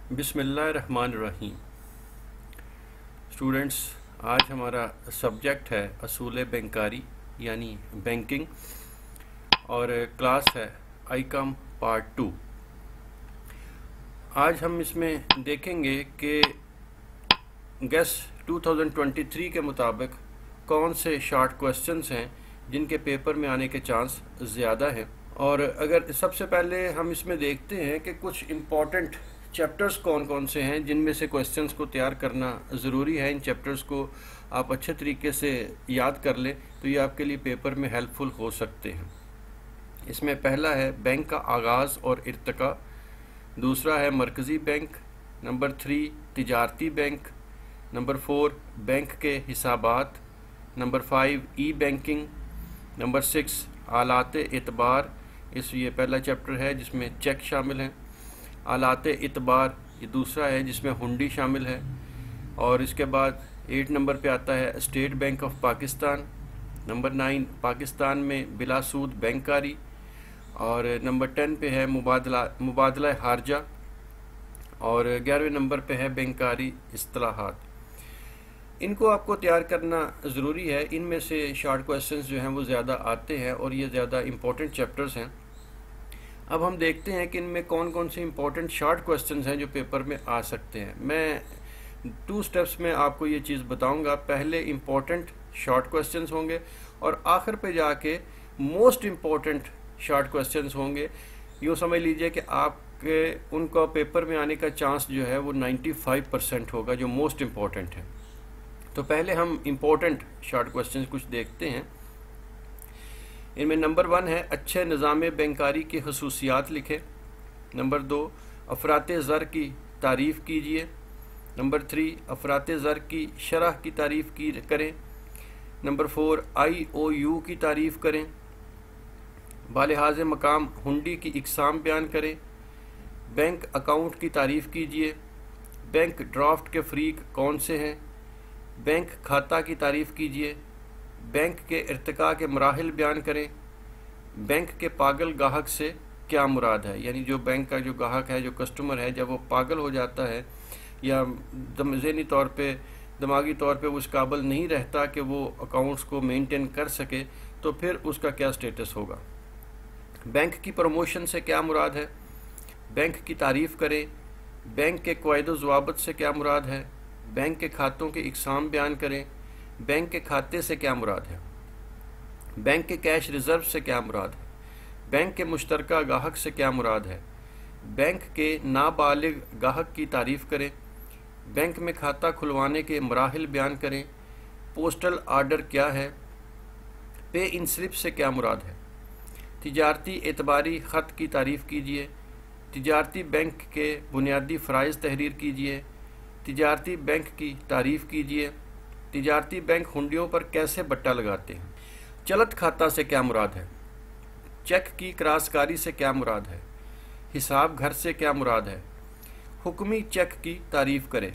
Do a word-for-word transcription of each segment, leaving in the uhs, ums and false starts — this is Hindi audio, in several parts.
बिस्मिल्लाहिर्रहमानिर्रहीम। स्टूडेंट्स, आज हमारा सब्जेक्ट है असूल बैंकारी यानी बैंकिंग और क्लास है आईकॉम पार्ट टू। आज हम इसमें देखेंगे कि गेस दो हज़ार तेईस के मुताबिक कौन से शॉर्ट क्वेश्चंस हैं जिनके पेपर में आने के चांस ज़्यादा हैं। और अगर सबसे पहले हम इसमें देखते हैं कि कुछ इम्पॉर्टेंट चैप्टर्स कौन कौन से हैं जिनमें से क्वेश्चंस को तैयार करना ज़रूरी है। इन चैप्टर्स को आप अच्छे तरीके से याद कर लें तो ये आपके लिए पेपर में हेल्पफुल हो सकते हैं। इसमें पहला है बैंक का आगाज़ और इर्तिका, दूसरा है मरकज़ी बैंक, नंबर थ्री तिजारती बैंक, नंबर फोर बैंक के हिसाबात, number five e banking, number six आलात एतबार। इस ये पहला चैप्टर है जिसमें चेक शामिल हैं। आलात एतबार ये दूसरा है जिसमें हुंडी शामिल है। और इसके बाद एट नंबर पे आता है state bank of Pakistan, number nine Pakistan में बिलासूद बैंकारी, और नंबर टेन पे है मुबादला मुबादला हारजा, और ग्यारहवें नंबर पे है बैंकारी इस्तिलाहात। इनको आपको तैयार करना ज़रूरी है। इनमें से शॉर्ट क्वेश्चंस जो हैं वो ज़्यादा आते हैं और ये ज़्यादा इम्पोर्टेंट चैप्टर्स हैं। अब हम देखते हैं कि इनमें कौन कौन से इम्पोर्टेंट शॉर्ट क्वेश्चंस हैं जो पेपर में आ सकते हैं। मैं टू स्टेप्स में आपको ये चीज़ बताऊंगा। पहले इम्पोर्टेंट शॉर्ट क्वेश्चंस होंगे और आखिर पे जाके मोस्ट इम्पोर्टेंट शॉर्ट क्वेश्चंस होंगे। यूँ समझ लीजिए कि आपके उनका पेपर में आने का चांस जो है वो पचानवे परसेंट होगा, जो मोस्ट इम्पोर्टेंट है। तो पहले हम इम्पोर्टेंट शॉर्ट क्वेश्चंस कुछ देखते हैं। इनमें नंबर वन है अच्छे निज़ाम बैंकारी की खसूसियात लिखें। नंबर दो अफरात ज़र की तारीफ़ कीजिए। नंबर थ्री अफरात ज़र की शरह की तारीफ़ की करें। Number four I O U की तारीफ़ करें। बालिहाज़ मकाम हुंडी की इकसाम बयान करें। बैंक अकाउंट की तारीफ़ कीजिए। बैंक ड्राफ्ट के फ़रीक कौन से हैं। बैंक खाता की तारीफ़ कीजिए। बैंक के इर्तिका के मराहिल बयान करें। बैंक के पागल गाहक से क्या मुराद है, यानी जो बैंक का जो गाहक है, जो कस्टमर है, जब वो पागल हो जाता है या ज़हनी तौर पे दिमागी तौर पे उस काबिल नहीं रहता कि वो अकाउंट्स को मेंटेन कर सके, तो फिर उसका क्या स्टेटस होगा। बैंक की प्रमोशन से क्या मुराद है। बैंक की तारीफ़ करें। बैंक के क़वाइद व ज़वाबित से क्या मुराद है। बैंक के खातों के इकसाम बयान करें। बैंक के खाते से क्या मुराद है। बैंक के कैश रिज़र्व से क्या मुराद है। बैंक के मुश्तरका गाहक से क्या मुराद है। बैंक के नाबालिग गाहक की तारीफ़ करें। बैंक में खाता खुलवाने के मराहिल बयान करें। पोस्टल आर्डर क्या है। पे इन स्लिप से क्या मुराद है। तिजारती एतबारी ख़त की तारीफ़ कीजिए। तिजारती बैंक के बुनियादी फ़राइज़ तहरीर कीजिए। तिजारती बैंक की तारीफ़ कीजिए। तिजारती बैंक हुंडियों पर कैसे बट्टा लगाते हैं। चलत खाता से क्या मुराद है। चेक की क्रॉसकारी से क्या मुराद है। हिसाब घर से क्या मुराद है। हुक्मी चेक की तारीफ़ करें।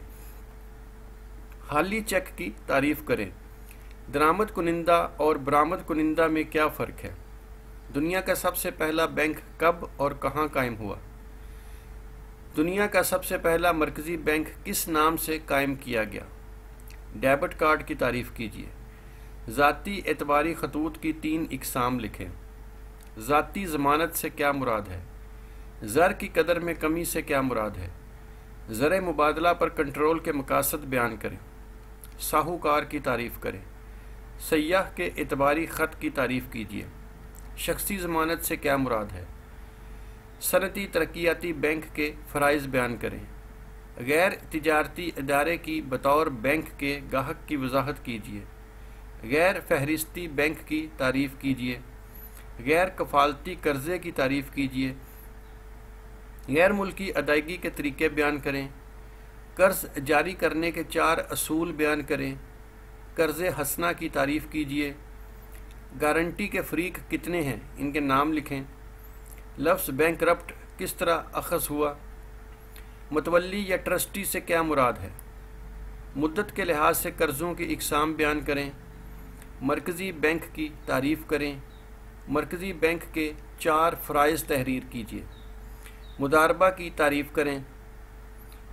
हाली चेक की तारीफ़ करें। दरामद कुनिंदा और बरामद कुनिंदा में क्या फ़र्क है। दुनिया का सबसे पहला बैंक कब और कहाँ कायम हुआ। दुनिया का सबसे पहला मरकज़ी बैंक किस नाम से कायम किया गया। डेबिट कार्ड की तारीफ़ कीजिए। ज़ाती एतबारी खतूत की तीन इकसाम लिखें। ज़ाती ज़मानत से क्या मुराद है। ज़र की कदर में कमी से क्या मुराद है। ज़र मुबादला पर कंट्रोल के मकासद बयान करें। साहूकार की तारीफ़ करें। सयाह के एतबारी ख़त की तारीफ़ कीजिए। शख्सी ज़मानत से क्या मुराद है। सनती तरक्याती बैंक के फ़राइज़ बयान करें। गैर तिजारती इदारे की बतौर बैंक के गाहक की वजाहत कीजिए। गैर फहरिस्ती बैंक की तारीफ़ कीजिए। गैर कफ़ालती कर्ज़े की तारीफ़ कीजिए। गैर मुल्की अदायगी के तरीके बयान करें। कर्ज़ जारी करने के चार असूल बयान करें। कर्ज़े हसना की तारीफ़ कीजिए। गारंटी के फ़रीक कितने हैं, इनके नाम लिखें। लफ्ज़ बैंकरप्ट किस तरह अख़ज़ हुआ। मुतवल्ली या ट्रस्टी से क्या मुराद है। मुद्दत के लिहाज से कर्ज़ों की इकसाम बयान करें। मरकज़ी बैंक की तारीफ़ करें। मरकज़ी बैंक के चार फ़राइज़ तहरीर कीजिए। मुदारबा की तारीफ़ करें।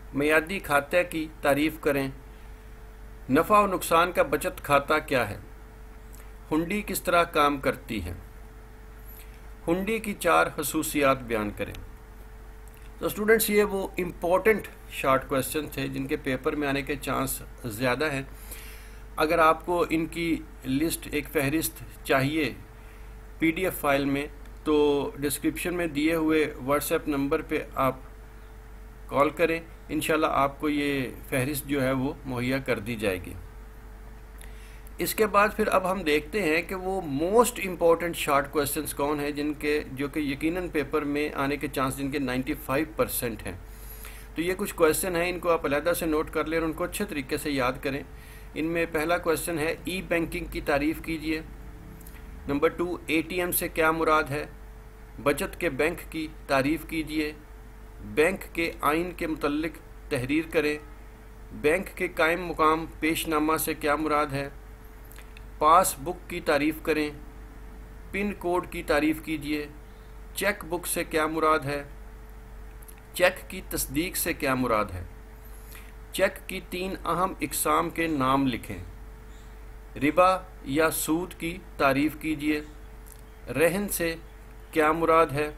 मियादी खाते की तारीफ़ करें। नफ़ा और नुकसान का बचत खाता क्या है? हुंडी किस तरह काम करती है? हुंडी की चार खसूसियात बयान करें। तो स्टूडेंट्स, ये वो इम्पोर्टेंट शॉर्ट क्वेश्चन थे जिनके पेपर में आने के चांस ज़्यादा हैं। अगर आपको इनकी लिस्ट, एक फहरिस्त चाहिए पीडीएफ फाइल में, तो डिस्क्रिप्शन में दिए हुए व्हाट्सएप नंबर पे आप कॉल करें। इंशाल्लाह आपको ये फहरिस्त जो है वो मुहैया कर दी जाएगी। इसके बाद फिर अब हम देखते हैं कि वो मोस्ट इम्पॉर्टेंट शॉर्ट क्वेश्चंस कौन है जिनके जो कि यकीनन पेपर में आने के चांस जिनके पचानवे परसेंट हैं। तो ये कुछ क्वेश्चन हैं, इनको आप अलहदा से नोट कर लें और उनको अच्छे तरीके से याद करें। इनमें पहला क्वेश्चन है, ई बैंकिंग की तारीफ़ कीजिए। नंबर टू, एटीएम से क्या मुराद है? बचत के बैंक की तारीफ़ कीजिए। बैंक के आइन के मुतल्लिक तहरीर करें। बैंक के कायम मुकाम पेशनामा से क्या मुराद है? पासबुक की तारीफ़ करें। पिन कोड की तारीफ़ कीजिए। चेक बुक से क्या मुराद है? चेक की तस्दीक से क्या मुराद है? चेक की तीन अहम इकसाम के नाम लिखें। रिबा या सूद की तारीफ़ कीजिए। रहन से क्या मुराद है?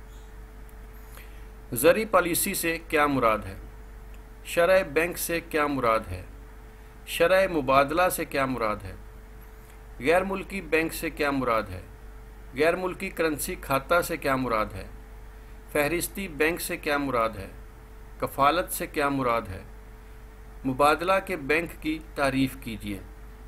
ज़री पॉलिसी से क्या मुराद है? शरह बैंक से क्या मुराद है? शरह मुबादला से क्या मुराद है? गैर मुल्की बैंक से क्या मुराद है? गैर मुल्की करेंसी खाता से क्या मुराद है? फहरिस्ती बैंक से क्या मुराद है? कफ़ालत से क्या मुराद है? मुबादला के बैंक की तारीफ़ कीजिए।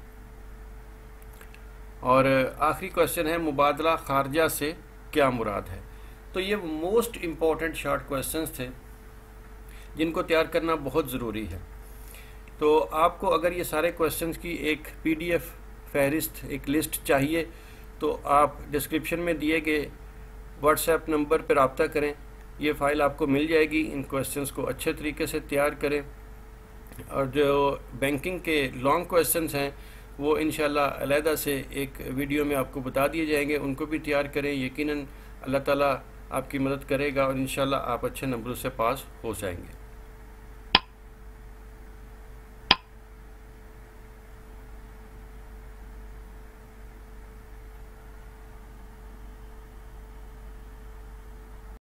और आखिरी क्वेश्चन है, मुबादला खारजा से क्या मुराद है? तो ये मोस्ट इम्पॉर्टेंट शॉर्ट क्वेश्चंस थे जिनको तैयार करना बहुत ज़रूरी है। तो आपको अगर ये सारे क्वेश्चंस की एक पीडीएफ फहरिस्त, एक लिस्ट चाहिए, तो आप डिस्क्रिप्शन में दिए गए व्हाट्सएप नंबर पर रब्ता करें। ये फ़ाइल आपको मिल जाएगी। इन क्वेश्चंस को अच्छे तरीके से तैयार करें और जो बैंकिंग के लॉन्ग क्वेश्चंस हैं वो इंशाल्लाह अलहदा से एक वीडियो में आपको बता दिए जाएंगे, उनको भी तैयार करें। यकीनन अल्लाह ताला आपकी मदद करेगा और इंशाल्लाह आप अच्छे नंबरों से पास हो जाएंगे।